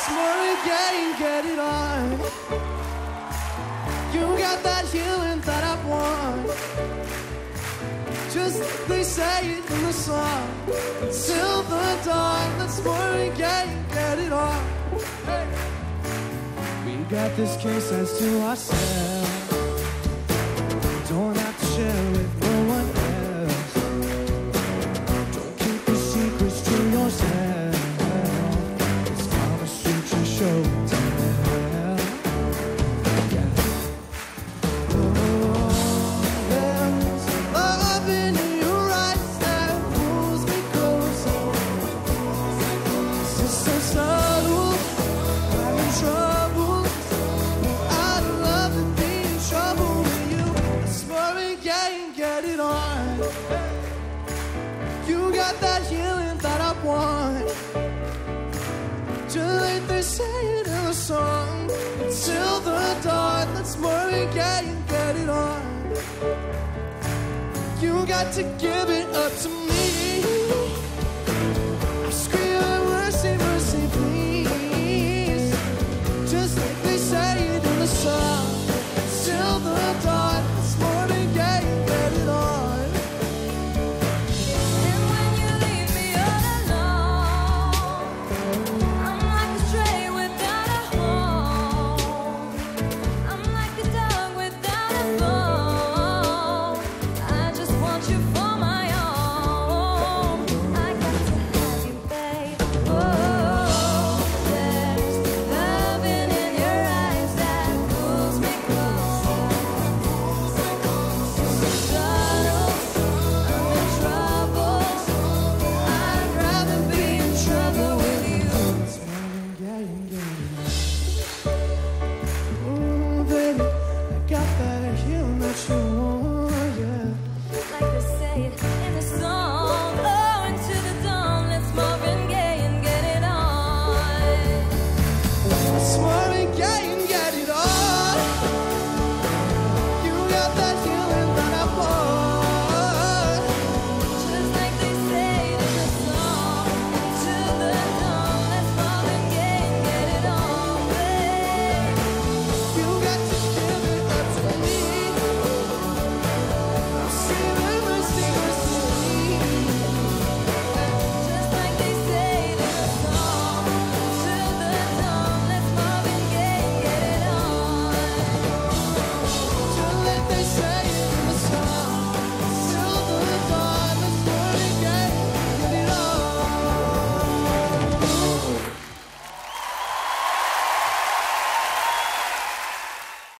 Marvin Gaye, get it on. You got that healing that I want. Just like they say it in the song. Till the dawn, that's Marvin Gaye, get it on. Hey. We got this case as to ourselves. Don't have to share with no one else. Don't keep your secrets to yourself. It's Kama Sutra show to tell. Yeah. There's love in your eyes that pulls me closer. It's so subtle, I'm in trouble. I'd love to be in trouble with you. It's Marvin Gaye, get it on. You got that healing that I want. Just like they say it in the song. Till the dawn, let's Marvin Gaye, get it on. You got to give it up to me.